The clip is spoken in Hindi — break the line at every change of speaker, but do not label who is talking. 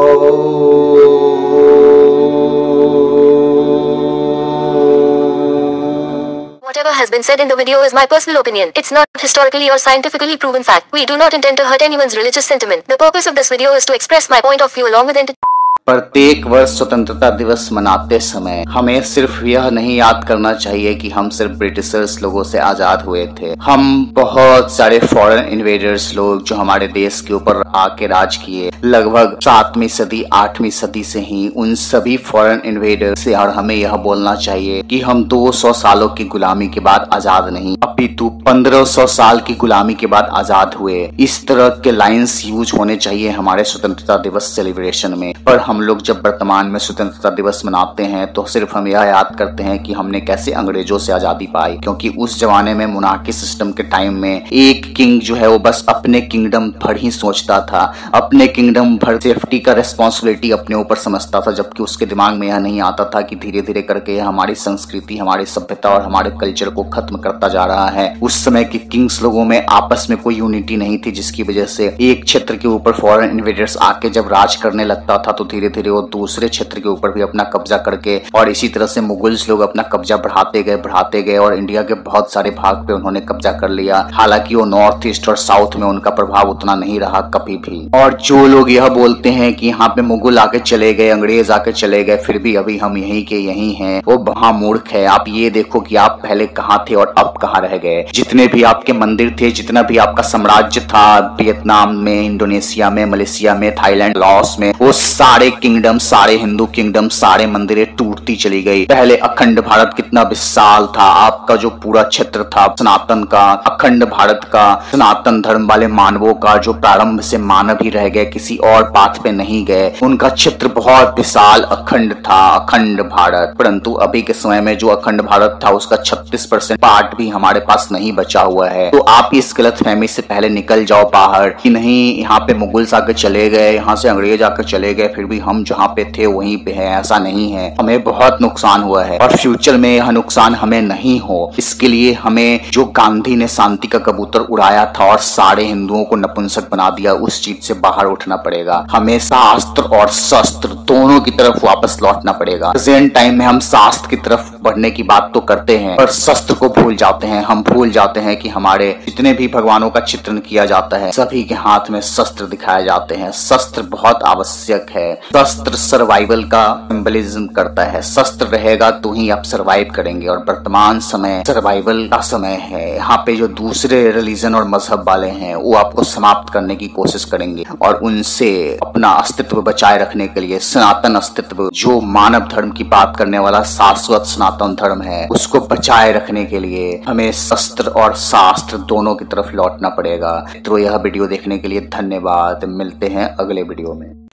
Whatever has been said in the video is my personal opinion. It's not historically or scientifically proven fact. We do not intend to hurt anyone's religious sentiment. The purpose of this video is to express my point of view along with
प्रत्येक वर्ष स्वतंत्रता दिवस मनाते समय हमें सिर्फ यह नहीं याद करना चाहिए कि हम सिर्फ ब्रिटिशर्स लोगों से आजाद हुए थे। हम बहुत सारे फॉरेन इन्वेडर्स लोग जो हमारे देश के ऊपर आके राज किए, लगभग 7वीं सदी 8वीं सदी से ही उन सभी फॉरेन इन्वेडर्स से, और हमें यह बोलना चाहिए कि हम 200 सालों की गुलामी के बाद आजाद नहीं, अपितु 1500 साल की गुलामी के बाद आजाद हुए। इस तरह के लाइन्स यूज होने चाहिए हमारे स्वतंत्रता दिवस सेलिब्रेशन में। पर हम लोग जब वर्तमान में स्वतंत्रता दिवस मनाते हैं तो सिर्फ हम यह याद करते हैं कि हमने कैसे अंग्रेजों से आजादी पाई, क्योंकि उस जमाने में मोनार्की सिस्टम के टाइम में एक किंग जो है वो बस अपने किंगडम भर ही सोचता था, अपने किंगडम भर सेफ्टी का रिस्पॉन्सिबिलिटी अपने ऊपर समझता था, जबकि उसके दिमाग में यह नहीं आता था कि धीरे धीरे करके यह हमारी संस्कृति, हमारी सभ्यता और हमारे कल्चर को खत्म करता जा रहा है। उस समय के किंग्स लोगों में आपस में कोई यूनिटी नहीं थी, जिसकी वजह से एक क्षेत्र के ऊपर फॉरेन इन्वेडर्स आके जब राज करने लगता था तो धीरे धीरे वो दूसरे क्षेत्र के ऊपर भी अपना कब्जा करके, और इसी तरह से मुगल्स लोग अपना कब्जा बढ़ाते गए और इंडिया के बहुत सारे भाग पे उन्होंने कब्जा कर लिया। हालांकि वो नॉर्थ ईस्ट और साउथ में उनका प्रभाव उतना नहीं रहा कभी भी। और जो लोग यह बोलते हैं कि यहाँ पे मुगल आके चले गए, अंग्रेज आके चले गए, फिर भी अभी हम यहीं के यहीं हैं, वो महामूर्ख है। आप ये देखो कि आप पहले कहाँ थे और अब कहाँ रह गए। जितने भी आपके मंदिर थे, जितना भी आपका साम्राज्य था वियतनाम में, इंडोनेशिया में, मलेशिया में, थाईलैंड, लाओस में, वो सारे किंगडम, सारे हिंदू किंगडम, सारे मंदिरें टूटती चली गई। पहले अखंड भारत कितना विशाल था, आपका जो पूरा क्षेत्र था सनातन का, अखंड भारत का, सनातन धर्म वाले मानवों का, जो प्रारंभ से मानव ही रह गए, किसी और पाथ पे नहीं गए, उनका क्षेत्र बहुत विशाल अखंड था, अखंड भारत। परंतु अभी के समय में जो अखंड भारत था उसका 36% पार्ट भी हमारे पास नहीं बचा हुआ है। तो आप इस गलतफहमी से पहले निकल जाओ बाहर कि नहीं यहाँ पे मुगल्स आकर चले गए, यहाँ से अंग्रेज आकर चले गए, फिर भी हम जहाँ पे थे वहीं पे है। ऐसा नहीं है, हमें बहुत नुकसान हुआ है और फ्यूचर में यह नुकसान हमें नहीं हो, इसके लिए हमें जो गांधी ने शांति का कबूतर उड़ाया था और सारे हिंदुओं को नपुंसक बना दिया, उस चीज से बाहर उठना पड़ेगा। हमें शास्त्र और शस्त्र दोनों की तरफ वापस लौटना पड़ेगा। प्रेजेंट टाइम में हम शास्त्र की तरफ बढ़ने की बात तो करते हैं पर शस्त्र को भूल जाते हैं। हम भूल जाते हैं कि हमारे जितने भी भगवानों का चित्रण किया जाता है सभी के हाथ में शस्त्र दिखाए जाते हैं। शस्त्र बहुत आवश्यक है। शस्त्र सर्वाइवल का सिंबलिज्म करता है। शस्त्र रहेगा तो ही आप सर्वाइव करेंगे और वर्तमान समय सर्वाइवल का समय है। यहाँ पे जो दूसरे रिलीजन और मजहब वाले हैं वो आपको समाप्त करने की कोशिश करेंगे और उनसे अपना अस्तित्व बचाए रखने के लिए सनातन अस्तित्व, जो मानव धर्म की बात करने वाला शाश्वत सनातन धर्म है, उसको बचाए रखने के लिए हमें शस्त्र और शास्त्र दोनों की तरफ लौटना पड़ेगा। तो यह वीडियो देखने के लिए धन्यवाद। मिलते हैं अगले वीडियो में।